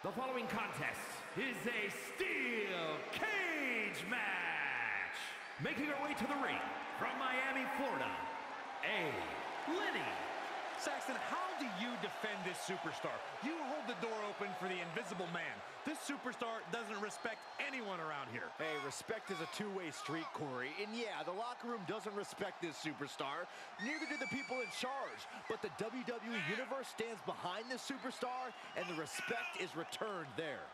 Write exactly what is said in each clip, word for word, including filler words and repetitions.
The following contest is a steel cage match. Making her way to the ring from Miami, Florida, A. Lenny. Saxton, how do you defend this superstar? You hold the door open for the invisible man. This superstar doesn't respect anyone around here. Hey, respect is a two-way street, Corey. And yeah, the locker room doesn't respect this superstar. Neither do the people in charge. But the W W E Universe stands behind this superstar, and the respect is returned there.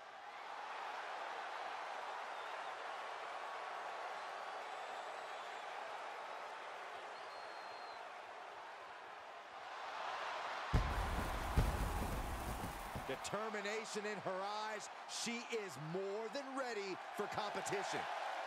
Determination in her eyes. She is more than ready for competition.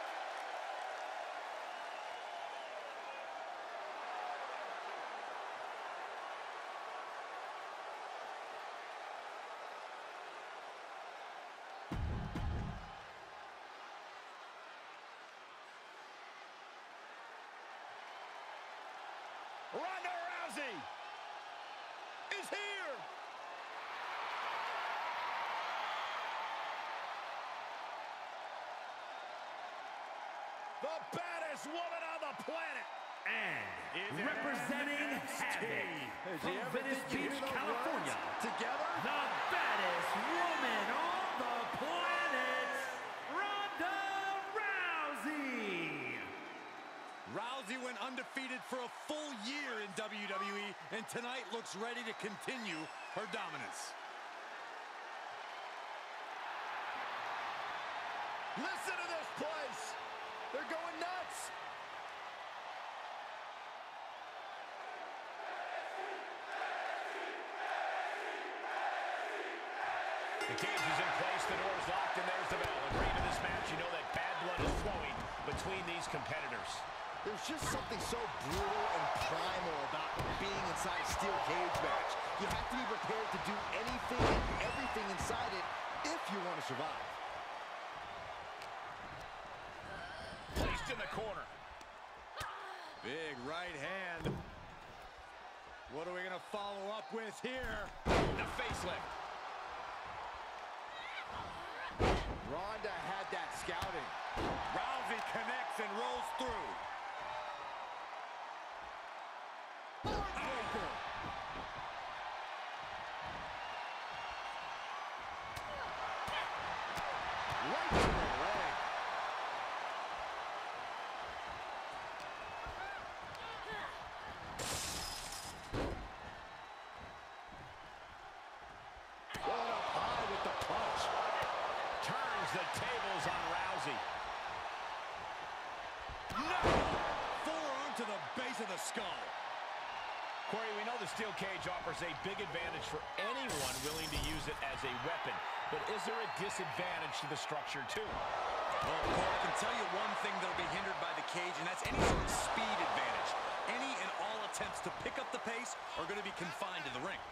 Ronda Rousey is here. The baddest woman on the planet. And representing Havoc from Venice Beach, California. Together? The baddest woman on the planet, Ronda Rousey. Rousey went undefeated for a full year in W W E, and tonight looks ready to continue her dominance. Listen to this place. They're going nuts. The cage is in place, the door is locked, and there's the bell. Agreeing to this match, you know that bad blood is flowing between these competitors. There's just something so brutal and primal about being inside a steel cage match. You have to be prepared to do anything and everything inside it if you want to survive. In the corner. Big right hand. What are we going to follow up with here? The facelift. Ronda had that scouting. Rousey connects and rolls through. Right to the leg. The tables on Rousey. No! Forearm to the base of the skull. Corey, we know the steel cage offers a big advantage for anyone willing to use it as a weapon. But is there a disadvantage to the structure, too? Well, Corey, I can tell you one thing that'll be hindered by the cage, and that's any sort of speed advantage. Any and all attempts to pick up the pace are going to be confined to the ring.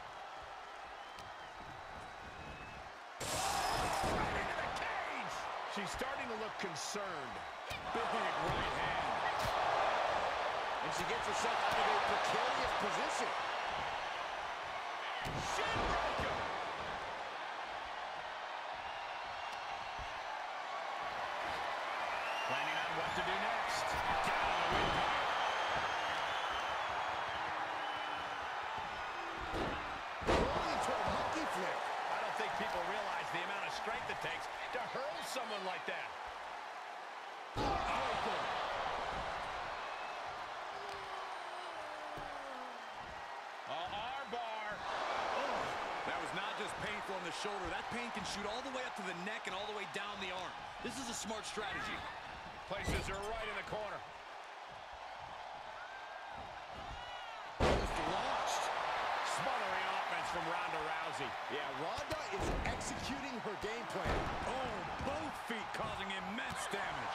She's starting to look concerned. Big right hand. And she gets herself out of a precarious position. Shinbreaker! Planning on what to do next. Down on the windpipe. Rolling into a monkey flip. I don't think people realize the amount of strength it takes to hurl someone like that. Uh, armbar. Oh, that was not just painful on the shoulder. That pain can shoot all the way up to the neck and all the way down the arm. This is a smart strategy. Places her right in the corner. Just launched. Smothering offense from Ronda Rousey. Yeah, Ronda is executing her game plan. Oh, both feet causing immense damage.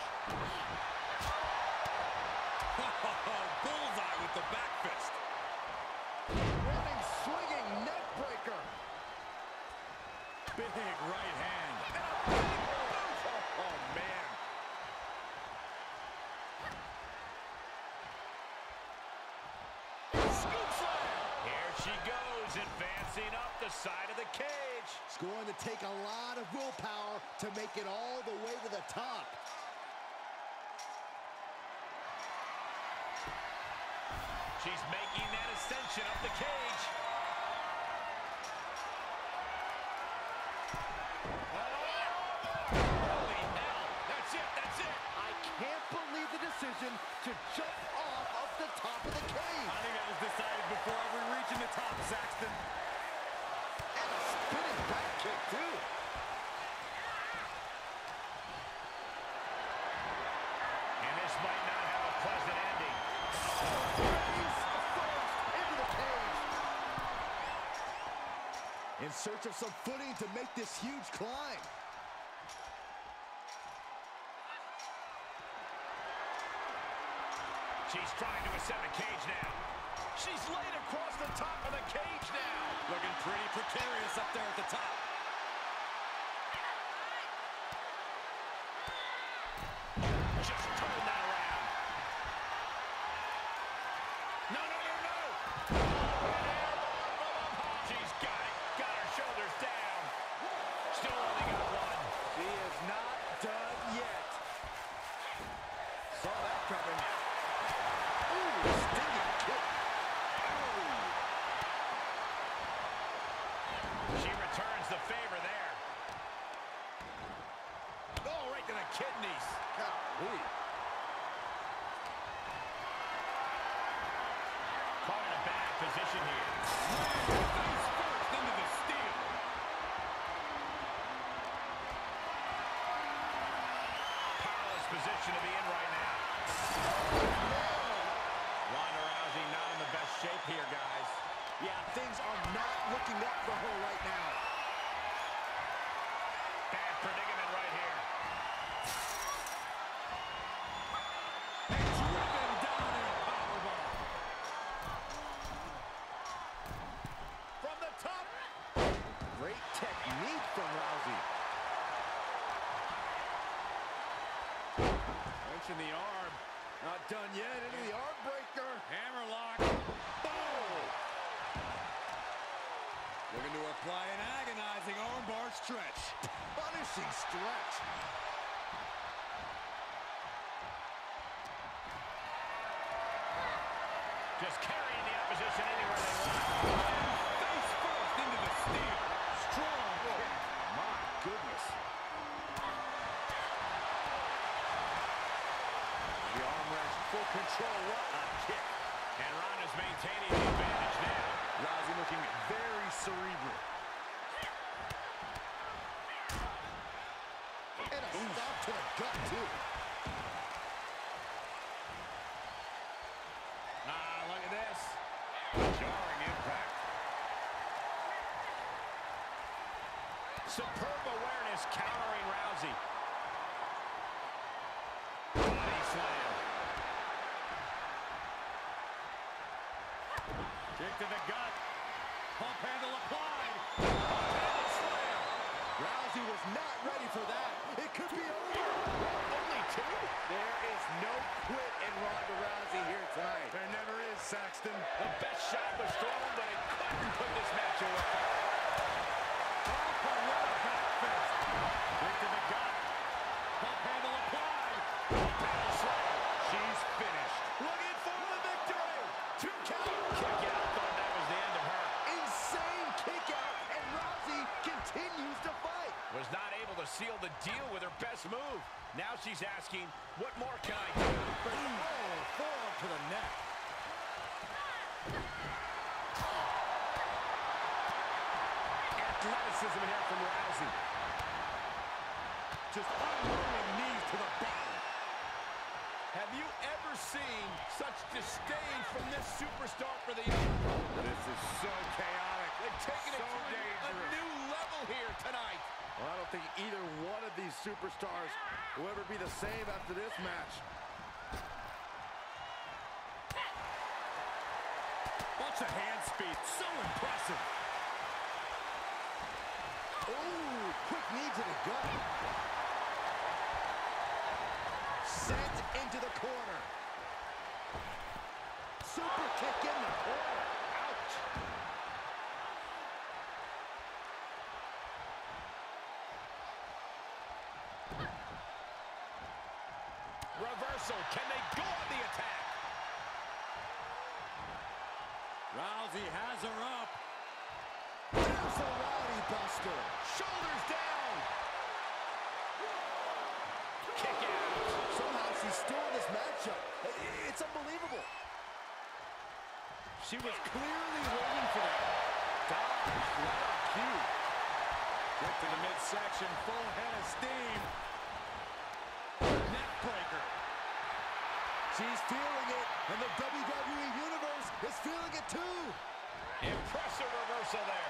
Bullseye with the back fist. Running, swinging, neck breaker. Big right hand. Oh, man. Scoop slam. Here she goes. advancing up the side of the cage. It's going to take a lot of willpower to make it all the way to the top. She's making that ascension up the cage. Holy hell. That's it, that's it. I can't believe the decision to jump off of the top of the cage. I think that was decided before ever reaching the top, Saxton. And a spinning back kick, too. And this might not have a pleasant ending. Face first into the cage. In search of some footing to make this huge climb. She's trying to ascend the cage now. She's laid across the top of the cage now. Looking pretty precarious up there at the top. Just turn that around. No, no, no, no. She's got it. Got her shoulders down. Still only got one. She is not done yet. Saw that coming. Ooh, stinging kick. She returns the favor there. Oh, right to the kidneys. Golly. Caught in a bad position here. Face first into the steel. Powerless position to be in right now. Ronda Rousey not in the best shape here, guys. Yeah, things are not looking up for her right now. Bad predicament right here. And driven down in a powerbomb. From the top. Great technique from Rousey. Wrenching the arm. Not done yet. Into the arm breaker. Hammerlock. Boom! Looking to apply an agonizing armbar stretch. Punishing stretch. Just carrying the opposition anywhere they want. Face first into the steel. Strong kick. My goodness. The arm wrench, full control. What a kick. And Ronda's maintaining the advantage now. Rousey looking very cerebral. And a stop to the gut, too. Ah, look at this. Jarring impact. Superb awareness countering Rousey. Body slam. Kick to the gut. Pump handle applied. Pump handle slam. Rousey was not ready for that. It could be over. Only two? There is no quit in Ronda Rousey here tonight. There never is, Saxton. The best shot was thrown, but it couldn't put this match away. Off a lower back fist. Kick to the gut. Pump handle applied. Pump handle slam. She's finished. Looking for the victory. Two count. Kick out. Thought that was the end of her. Insane kick out, and Rousey continues to fight. Was not able to seal the deal with her best move. Now she's asking, what more can I do? Oh, forearm to the neck. Athleticism here from Rousey. Just unrolling knees to the body. Have you ever seen such disdain from this superstar for the other? This is so chaotic. They've taken it So to a dangerous. new level here tonight. Well, I don't think either one of these superstars will ever be the same after this match. Watch the hand speed. So impressive. Ooh, quick knee to the gut. Sent into the corner. Super kick in the corner. Ouch. Reversal. Can they go on the attack? Rousey has her up. There's a Rowdy Buster. Shoulders down. Kick out. Somehow she's still in this matchup. It's unbelievable. She was clearly waiting for that. Dodge, right on cue. Get to the midsection, full head of steam. Neck breaker. She's feeling it, and the W W E Universe is feeling it too. Impressive reversal there.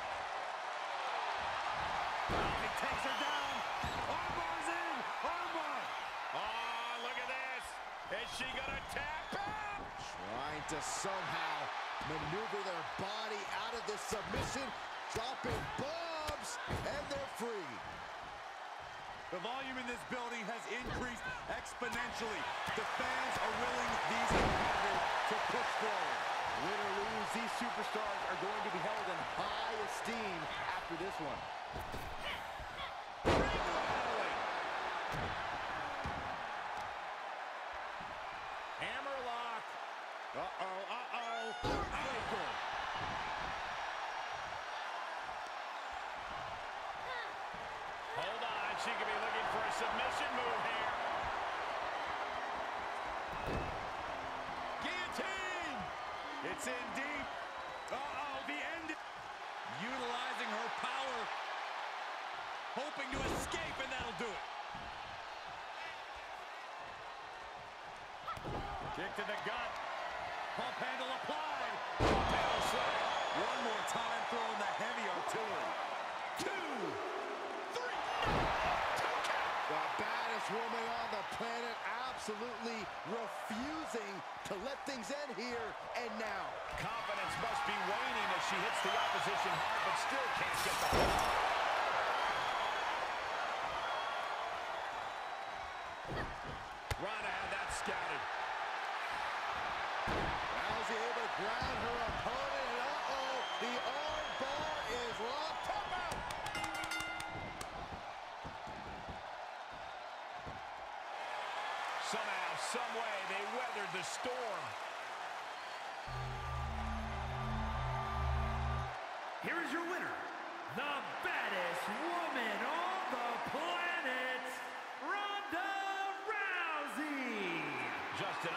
He takes her down. Armbar's in. Armbar. Oh, look at this. Is she going to tap out? Trying to somehow maneuver their body out of this submission. Dropping bombs, and they're free. The volume in this building has increased exponentially. The fans are willing these competitors to push forward. Win or lose, these superstars are going to be held in high esteem after this one. Hammerlock. Uh-oh, uh-oh. Heartbreaker. Hold on. She could be looking for a submission move here. Guillotine! It's in deep. Uh-oh, the end. Utilizing her power. Hoping to escape, and that'll do it. Kick to the gut. Pump handle applied. Pump handle slam. One more time, throwing the heavy artillery. Two. Three. Two count. The baddest woman on the planet absolutely refusing to let things end here and now. Confidence must be waning as she hits the opposition hard, but still can't get the hold. Ronda had that scouted. Rousey able to ground her opponent, and uh-oh, the arm bar is locked. Tap out! Somehow, some way, they weathered the storm. Here is your winner, the baddest woman on the planet, Ronda Rousey. Justin,